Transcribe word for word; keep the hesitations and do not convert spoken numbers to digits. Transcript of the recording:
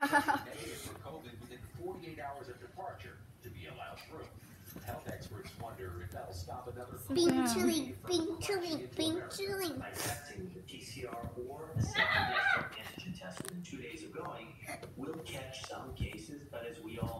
Negative for COVID within forty-eight hours of departure to be allowed through. Health experts wonder if that'll stop another Being chilling, being chilling, being chilling. By testing with a P C R or a self-administered antigen test within two days of going, we'll catch some cases, but as we all